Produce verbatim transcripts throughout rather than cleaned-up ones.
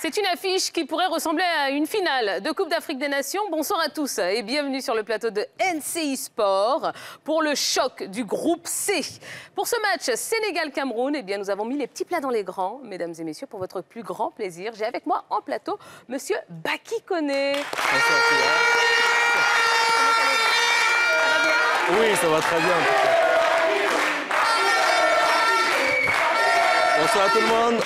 C'est une affiche qui pourrait ressembler à une finale de Coupe d'Afrique des Nations. Bonsoir à tous et bienvenue sur le plateau de N C I Sport pour le choc du groupe C. Pour ce match Sénégal-Cameroun, eh bien, nous avons mis les petits plats dans les grands. Mesdames et messieurs, pour votre plus grand plaisir, j'ai avec moi en plateau Monsieur Baki Koné. Bonsoir, oui, ça va très bien. Bonsoir à tout le monde.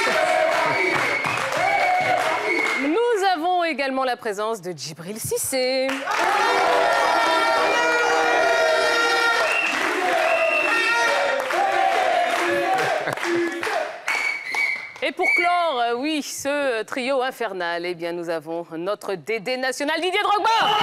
Nous avons également la présence de Djibril Cissé. Et pour clore, euh, oui, ce trio infernal, eh bien, nous avons notre Dédé national, Didier Drogba.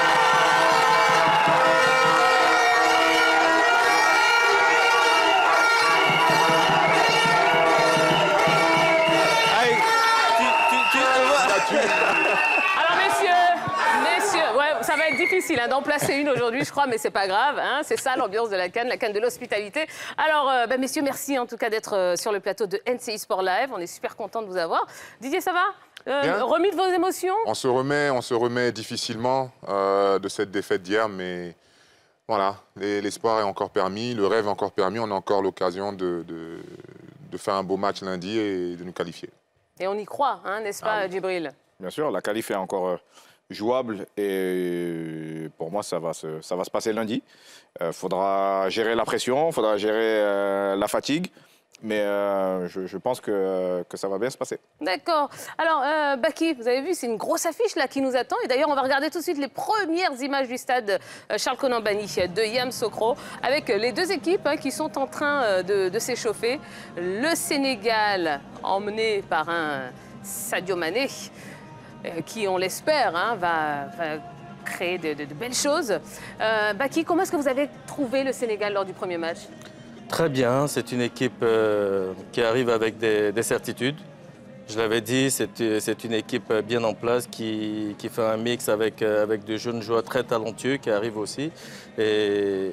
Alors, messieurs, messieurs, ouais, ça va être difficile hein, d'en placer une aujourd'hui, je crois, mais c'est pas grave. Hein, c'est ça l'ambiance de la CAN, la CAN de l'hospitalité. Alors, euh, bah, messieurs, merci en tout cas d'être euh, sur le plateau de N C I Sport Live. On est super content de vous avoir. Didier, ça va euh, remis de vos émotions? On se remet, on se remet difficilement euh, de cette défaite d'hier, mais voilà, l'espoir est encore permis, le rêve est encore permis. On a encore l'occasion de, de, de faire un beau match lundi et de nous qualifier. Et on y croit, hein, n'est-ce pas, ah oui. Djibril? Bien sûr, la qualif est encore euh, jouable et pour moi, ça va se, ça va se passer lundi. Il euh, faudra gérer la pression, il faudra gérer euh, la fatigue, mais euh, je, je pense que, que ça va bien se passer. D'accord. Alors, euh, Baki, vous avez vu, c'est une grosse affiche là qui nous attend. Et d'ailleurs, on va regarder tout de suite les premières images du stade euh, Charles Konan-Banny de Yamoussoukro avec les deux équipes hein, qui sont en train euh, de, de s'échauffer. Le Sénégal, emmené par un Sadio Mané, euh, qui, on l'espère, hein, va, va créer de, de, de belles choses. Euh, Baki, comment est-ce que vous avez trouvé le Sénégal lors du premier match? Très bien, c'est une équipe euh, qui arrive avec des, des certitudes. Je l'avais dit, c'est une équipe bien en place qui, qui fait un mix avec, avec de jeunes joueurs très talentueux qui arrivent aussi. Et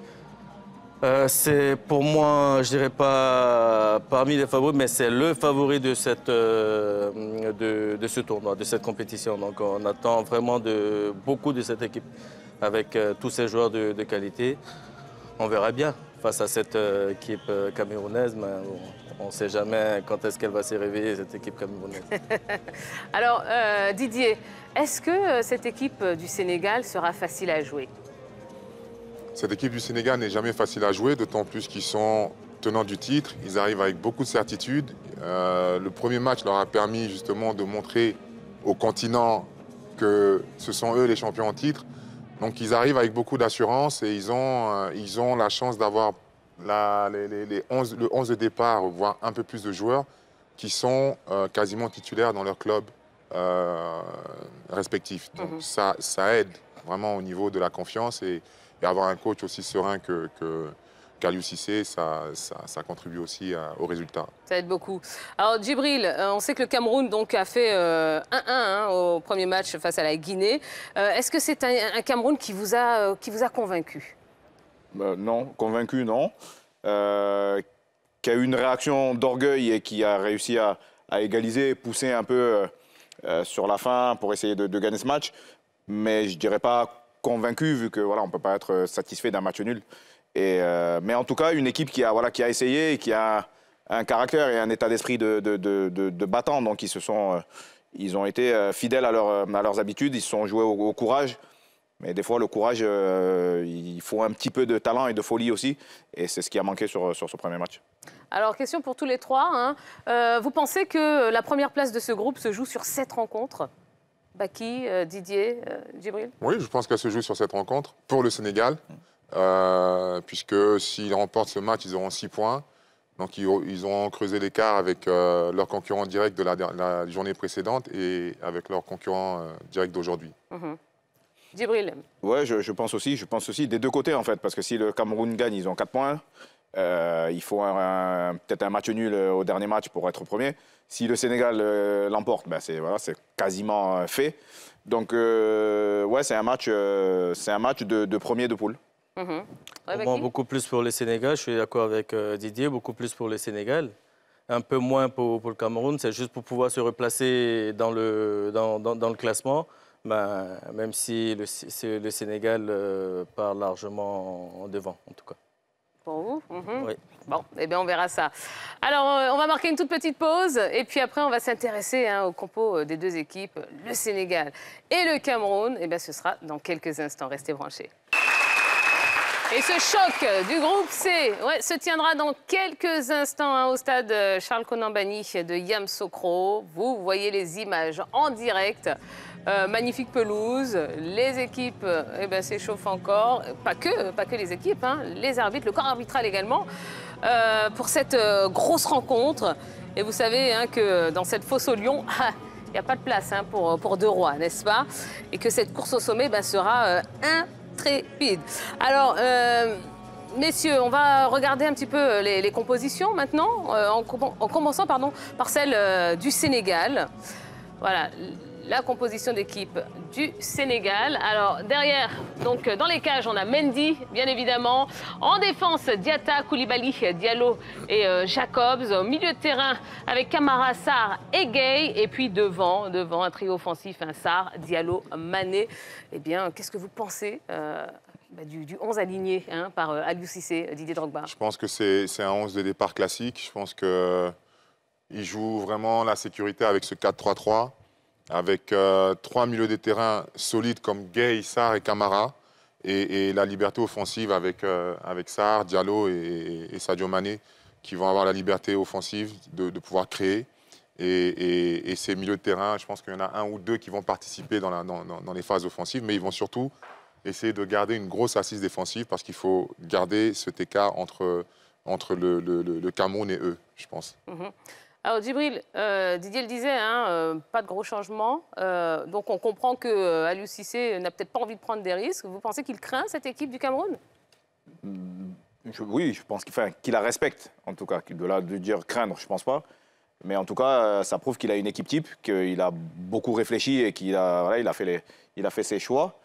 euh, c'est pour moi, je dirais pas parmi les favoris, mais c'est le favori de, cette, euh, de, de ce tournoi, de cette compétition. Donc on attend vraiment de, beaucoup de cette équipe avec euh, tous ces joueurs de, de qualité. On verra bien. Face à cette euh, équipe euh, camerounaise, mais on ne sait jamais quand est-ce qu'elle va se réveiller, cette équipe camerounaise. Alors, euh, Didier, est-ce que euh, cette équipe du Sénégal sera facile à jouer? Cette équipe du Sénégal n'est jamais facile à jouer, d'autant plus qu'ils sont tenants du titre. Ils arrivent avec beaucoup de certitude. Euh, le premier match leur a permis justement de montrer au continent que ce sont eux les champions en titre. Donc ils arrivent avec beaucoup d'assurance et ils ont, euh, ils ont la chance d'avoir les, les, les onze, le onze de départ, voire un peu plus de joueurs qui sont euh, quasiment titulaires dans leur club euh, respectif. Donc mm-hmm. ça, ça aide vraiment au niveau de la confiance et, et avoir un coach aussi serein que, que qu'Aliou Cissé, ça, ça, ça contribue aussi à, au résultat. Ça aide beaucoup. Alors, Djibril, on sait que le Cameroun donc, a fait un un hein, au premier match face à la Guinée. Euh, Est-ce que c'est un, un Cameroun qui vous a, qui vous a convaincu? euh, Non, convaincu, non. Euh, qui a eu une réaction d'orgueil et qui a réussi à, à égaliser, pousser un peu euh, sur la fin pour essayer de, de gagner ce match. Mais je ne dirais pas convaincu, vu que voilà, on ne peut pas être satisfait d'un match nul. Et euh, mais en tout cas, une équipe qui a, voilà, qui a essayé et qui a un caractère et un état d'esprit de, de, de, de, de battant. Donc, ils, se sont, euh, ils ont été euh, fidèles à, leur, à leurs habitudes. Ils se sont joués au, au courage. Mais des fois, le courage, euh, il faut un petit peu de talent et de folie aussi. Et c'est ce qui a manqué sur, sur ce premier match. Alors, question pour tous les trois. Hein. Euh, vous pensez que la première place de ce groupe se joue sur sept rencontres? Baki, euh, Didier, euh, Djibril? Oui, je pense qu'elle se joue sur cette rencontre pour le Sénégal. Euh, puisque s'ils remportent ce match, ils auront six points. Donc ils, ils auront creusé l'écart avec euh, leur concurrent direct de la, la journée précédente et avec leur concurrent euh, direct d'aujourd'hui. Mmh. Djibril? Oui, je, je pense aussi. Je pense aussi des deux côtés, en fait. Parce que si le Cameroun gagne, ils ont quatre points. Euh, il faut peut-être un match nul au dernier match pour être premier. Si le Sénégal euh, l'emporte, ben c'est voilà, quasiment euh, fait. Donc, euh, ouais, c'est un match, euh, c'est un match de, de premier de poule. Mmh. Ouais, bon, beaucoup plus pour le Sénégal, je suis d'accord avec euh, Didier, beaucoup plus pour le Sénégal. un peu moins pour, pour le Cameroun. C'est juste pour pouvoir se replacer dans le, dans, dans, dans le classement, ben, même si le, le Sénégal euh, part largement en devant, en tout cas. Pour vous? Mmh. Oui. Bon, eh bien, on verra ça. Alors, euh, on va marquer une toute petite pause et puis après, on va s'intéresser hein, au compo des deux équipes, le Sénégal et le Cameroun. Eh bien, ce sera dans quelques instants. Restez branchés. Et ce choc du groupe C ouais, se tiendra dans quelques instants hein, au stade Charles-Konan Banny de Yamoussoukro. Vous voyez les images en direct. Euh, magnifique pelouse, les équipes eh ben, s'échauffent encore, pas que, pas que les équipes, hein, les arbitres, le corps arbitral également, euh, pour cette euh, grosse rencontre. Et vous savez hein, que dans cette fosse au lion, il n'y a pas de place hein, pour, pour deux rois, n'est-ce pas? Et que cette course au sommet ben, sera euh, intrépide. Alors, euh, messieurs, on va regarder un petit peu les, les compositions maintenant, euh, en, en commençant pardon, par celle euh, du Sénégal. Voilà. La composition d'équipe du Sénégal. Alors derrière, donc dans les cages, on a Mendy, bien évidemment. En défense, Diatta, Koulibaly, Diallo et euh, Jacobs. Au milieu de terrain, avec Camara, Sarr et Gueye. Et puis devant, devant un trio offensif, un Sarr, Diallo, Mané. Eh bien, qu'est-ce que vous pensez euh, bah, du, du onze aligné hein, par euh, Aliou Cissé, Didier Drogba? Je pense que c'est un onze de départ classique. Je pense qu'il joue vraiment la sécurité avec ce quatre trois trois. Avec euh, trois milieux de terrain solides comme Gueye, Sarr et Camara, et, et la liberté offensive avec, euh, avec Sarr, Diallo et, et Sadio Mané, qui vont avoir la liberté offensive de, de pouvoir créer. Et, et, et ces milieux de terrain, je pense qu'il y en a un ou deux qui vont participer dans, la, dans, dans les phases offensives, mais ils vont surtout essayer de garder une grosse assise défensive parce qu'il faut garder cet écart entre, entre le, le, le Cameroun et eux, je pense. Mm-hmm. Alors, Djibril, euh, Didier le disait, hein, euh, pas de gros changements. Euh, donc, on comprend que euh, Aliou Cissé n'a peut-être pas envie de prendre des risques. Vous pensez qu'il craint cette équipe du Cameroun? je, Oui, je pense qu'il enfin, qu'il la respecte, en tout cas. De là de dire craindre, je ne pense pas. Mais en tout cas, ça prouve qu'il a une équipe type, qu'il a beaucoup réfléchi et qu'il a, voilà, il a, fait les, il a fait ses choix.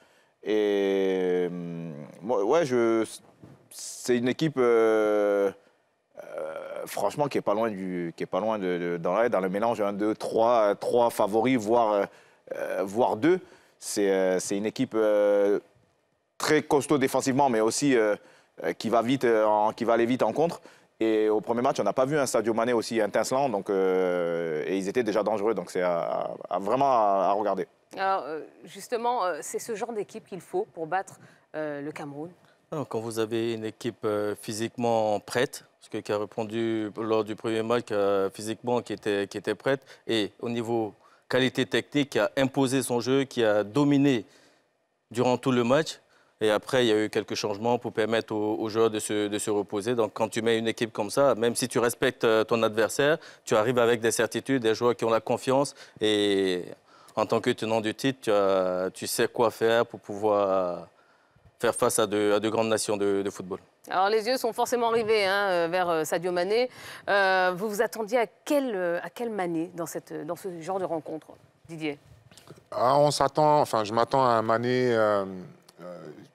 Et moi, ouais, je, c'est une équipe... Euh, Euh, franchement, qui n'est pas loin, du, qui est pas loin de, de, dans, dans le mélange un, deux, trois, trois favoris, voire, euh, voire deux. C'est euh, une équipe euh, très costaud défensivement, mais aussi euh, qui, va vite, en, qui va aller vite en contre. Et au premier match, on n'a pas vu un Sadio Mané aussi étincelant, donc, euh, et ils étaient déjà dangereux, donc c'est à, à, vraiment à, à regarder. Alors, justement, c'est ce genre d'équipe qu'il faut pour battre euh, le Cameroun? Quand vous avez une équipe euh, physiquement prête, parce que qui a répondu lors du premier match euh, physiquement qui était, qui était prête, et au niveau qualité technique, qui a imposé son jeu, qui a dominé durant tout le match. Et après, il y a eu quelques changements pour permettre aux, aux joueurs de se, de se reposer. Donc, quand tu mets une équipe comme ça, même si tu respectes ton adversaire, tu arrives avec des certitudes, des joueurs qui ont la confiance. Et en tant que tenant du titre, tu, as, tu sais quoi faire pour pouvoir faire face à de, à de grandes nations de, de football. Alors, les yeux sont forcément rivés hein, vers Sadio Mané. Euh, vous vous attendiez à quel, à quel Mané dans, cette, dans ce genre de rencontre, Didier? ah, on s'attend, enfin, je m'attends à un Mané euh, euh,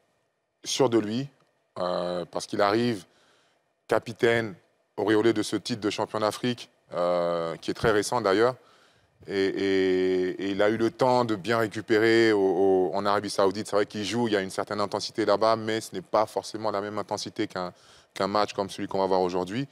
sûr de lui, euh, parce qu'il arrive capitaine auréolé de ce titre de champion d'Afrique, euh, qui est très récent d'ailleurs. Et, et, et il a eu le temps de bien récupérer au, au, en Arabie Saoudite. C'est vrai qu'il joue, il y a une certaine intensité là-bas, mais ce n'est pas forcément la même intensité qu'un qu'un match comme celui qu'on va voir aujourd'hui.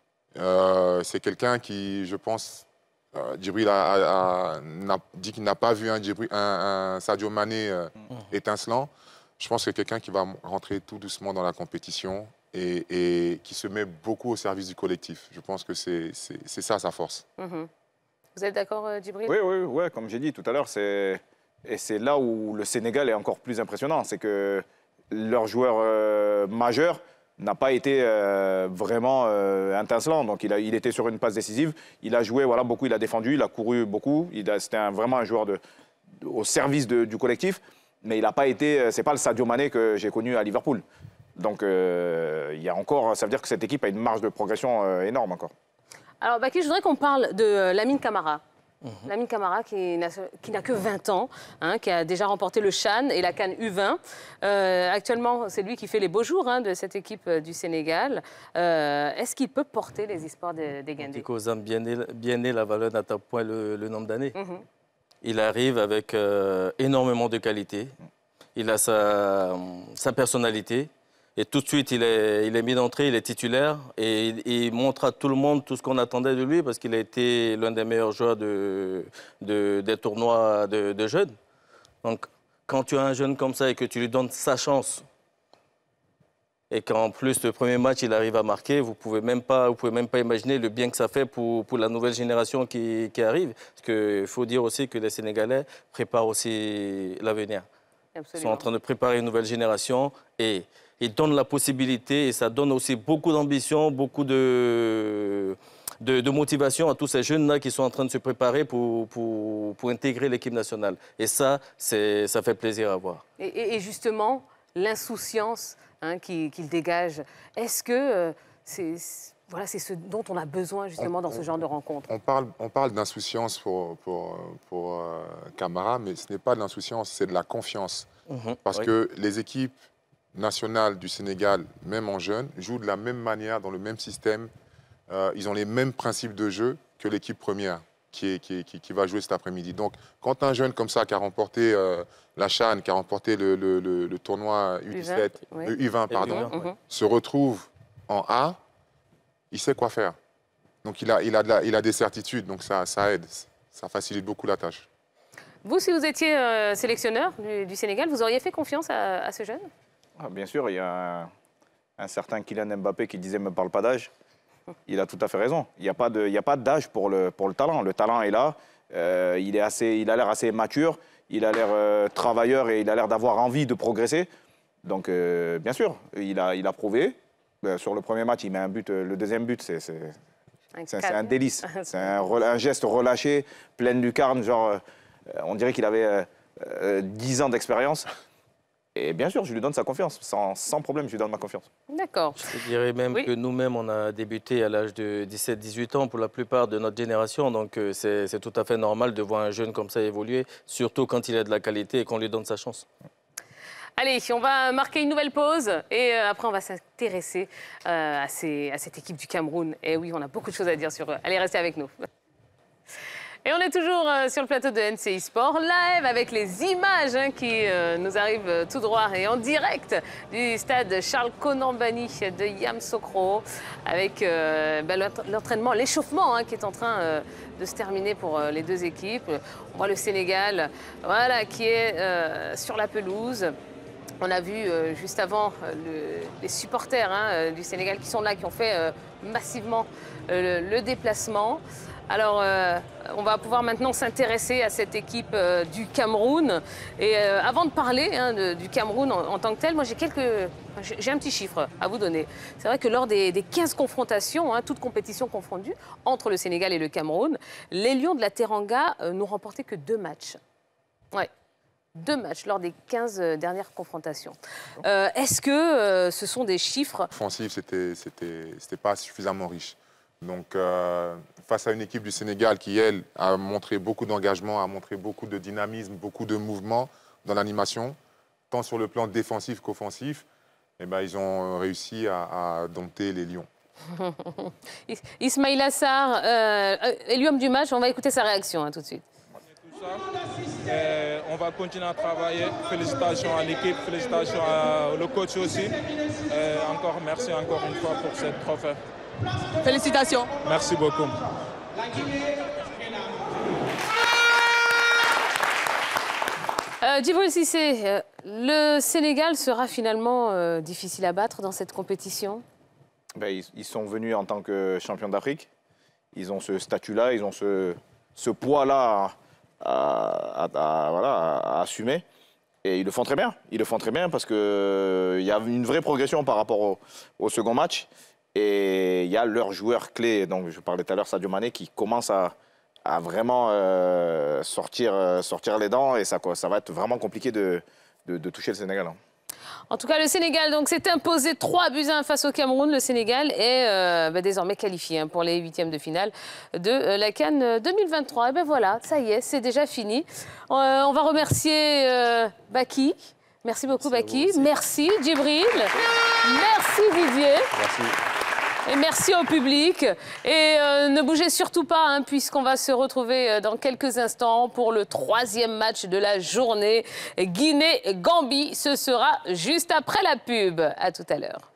Euh, c'est quelqu'un qui, je pense, euh, Djibril a, a, a, a dit qu'il n'a pas vu un, Djibril, un, un Sadio Mané euh, étincelant. Je pense que c'est quelqu'un qui va rentrer tout doucement dans la compétition et, et qui se met beaucoup au service du collectif. Je pense que c'est ça sa force. Mm-hmm. Vous êtes d'accord, Djibril? Oui, oui, oui, comme j'ai dit tout à l'heure, et c'est là où le Sénégal est encore plus impressionnant, c'est que leur joueur euh, majeur n'a pas été euh, vraiment euh, étincelant. Donc il, a, il était sur une passe décisive, il a joué voilà, beaucoup, il a défendu, il a couru beaucoup, c'était vraiment un joueur de, de, au service de, du collectif, mais il n'a pas été, c'est pas le Sadio Mané que j'ai connu à Liverpool. Donc euh, il y a encore, ça veut dire que cette équipe a une marge de progression euh, énorme encore. Alors, Baki, je voudrais qu'on parle de Lamine Camara. Mmh. Lamine Camara, qui n'a que vingt ans, hein, qui a déjà remporté le Chan et la CAN U vingt. Euh, actuellement, c'est lui qui fait les beaux jours hein, de cette équipe euh, du Sénégal. Euh, Est-ce qu'il peut porter les espoirs des, des Guindés? Osam bien né la valeur à point le, le nombre d'années. Mmh. Il arrive avec euh, énormément de qualité. Il a sa, sa personnalité. Et tout de suite, il est, il est mis d'entrée, il est titulaire et il, il montre à tout le monde tout ce qu'on attendait de lui parce qu'il a été l'un des meilleurs joueurs de, de, des tournois de, de jeunes. Donc, quand tu as un jeune comme ça et que tu lui donnes sa chance et qu'en plus, le premier match, il arrive à marquer, vous ne pouvez même pas, vous pouvez même pas imaginer le bien que ça fait pour, pour la nouvelle génération qui, qui arrive. Parce qu'il faut dire aussi que les Sénégalais préparent aussi l'avenir. Ils sont en train de préparer une nouvelle génération et ils donnent la possibilité et ça donne aussi beaucoup d'ambition, beaucoup de, de, de motivation à tous ces jeunes-là qui sont en train de se préparer pour, pour, pour intégrer l'équipe nationale. Et ça, ça fait plaisir à voir. Et, et justement, l'insouciance hein, qu'il qu'il dégage, est-ce que euh, c'est voilà, c'est ce dont on a besoin justement on, dans ce on, genre de rencontre? On parle, on parle d'insouciance pour, pour, pour euh, Camara, mais ce n'est pas de l'insouciance, c'est de la confiance. Mmh, Parce oui. que les équipes nationales du Sénégal, même en jeunes, jouent de la même manière, dans le même système. Euh, ils ont les mêmes principes de jeu que l'équipe première qui, est, qui, qui, qui va jouer cet après-midi. Donc, quand un jeune comme ça qui a remporté euh, la CHAN, qui a remporté le, le, le, le tournoi U dix-sept, U vingt, oui. U vingt pardon, U vingt, mmh. se retrouve en A, il sait quoi faire. Donc, il a, il a, de la, il a des certitudes, donc ça, ça aide, ça facilite beaucoup la tâche. Vous, si vous étiez euh, sélectionneur du, du Sénégal, vous auriez fait confiance à, à ce jeune? Ah, bien sûr, il y a un, un certain Kylian Mbappé qui disait « ne me parle pas d'âge ». Il a tout à fait raison. Il n'y a pas d'âge pour le, pour le talent. Le talent est là, euh, il, est assez, il a l'air assez mature, il a l'air euh, travailleur et il a l'air d'avoir envie de progresser. Donc, euh, bien sûr, il a, il a prouvé. Euh, sur le premier match, il met un but. Le deuxième but, c'est un, un délice. C'est un, un geste relâché, plein de lucarne. Genre, euh, on dirait qu'il avait euh, euh, dix ans d'expérience. Et bien sûr, je lui donne sa confiance. Sans, sans problème, je lui donne ma confiance. D'accord. Je dirais même oui. que nous-mêmes, on a débuté à l'âge de dix-sept dix-huit ans pour la plupart de notre génération. Donc, c'est tout à fait normal de voir un jeune comme ça évoluer, surtout quand il a de la qualité et qu'on lui donne sa chance. Allez, on va marquer une nouvelle pause et euh, après, on va s'intéresser euh, à, ces, à cette équipe du Cameroun. Et oui, on a beaucoup de choses à dire sur eux. Allez, restez avec nous. Et on est toujours euh, sur le plateau de N C I Sport, live avec les images hein, qui euh, nous arrivent euh, tout droit et en direct du stade Charles-Konan Banny de Yamoussoukro, avec euh, ben, l'entraînement, l'échauffement hein, qui est en train euh, de se terminer pour euh, les deux équipes. On voit le Sénégal voilà, qui est euh, sur la pelouse. On a vu euh, juste avant euh, le, les supporters hein, du Sénégal qui sont là, qui ont fait euh, massivement euh, le, le déplacement. Alors, euh, on va pouvoir maintenant s'intéresser à cette équipe euh, du Cameroun. Et euh, avant de parler hein, de, du Cameroun en, en tant que tel, moi j'ai quelques, j'ai un petit chiffre à vous donner. C'est vrai que lors des, des quinze confrontations, hein, toutes compétitions confondues, entre le Sénégal et le Cameroun, les Lions de la Teranga euh, n'ont remporté que deux matchs. Ouais. Deux matchs lors des quinze dernières confrontations. Euh, Est-ce que euh, ce sont des chiffres... Offensif, c'était c'était pas suffisamment riche. Donc, euh, face à une équipe du Sénégal qui, elle, a montré beaucoup d'engagement, a montré beaucoup de dynamisme, beaucoup de mouvement dans l'animation, tant sur le plan défensif qu'offensif, eh ben, ils ont réussi à, à dompter les Lions. Ismaïla Sarr, euh, est l'homme du match, on va écouter sa réaction hein, tout de suite. Et on va continuer à travailler. Félicitations à l'équipe, félicitations au coach aussi. Et encore merci encore une fois pour cette trophée. Félicitations. Merci beaucoup. Euh, Djibril Cissé, euh, le Sénégal sera finalement euh, difficile à battre dans cette compétition? Ben, ils, ils sont venus en tant que champions d'Afrique. Ils ont ce statut-là, ils ont ce, ce poids-là à, à, à, voilà, à assumer. Et ils le font très bien. Ils le font très bien parce qu'il euh, y a une vraie progression par rapport au, au second match. Et il y a leur joueur clé, donc je parlais tout à l'heure, Sadio Mané, qui commence à, à vraiment euh, sortir, euh, sortir les dents. Et ça, quoi, ça va être vraiment compliqué de, de, de toucher le Sénégal. Hein. En tout cas, le Sénégal donc s'est imposé trois buts à un face au Cameroun. Le Sénégal est euh, bah, désormais qualifié hein, pour les huitièmes de finale de euh, la CAN deux mille vingt-trois. Et ben voilà, ça y est, c'est déjà fini. Euh, on va remercier euh, Baki. Merci beaucoup, Baki. Merci, Djibril. Merci, Didier. Merci. Et merci au public. Et euh, ne bougez surtout pas, hein, puisqu'on va se retrouver dans quelques instants pour le troisième match de la journée. Guinée-Gambie, ce sera juste après la pub. À tout à l'heure.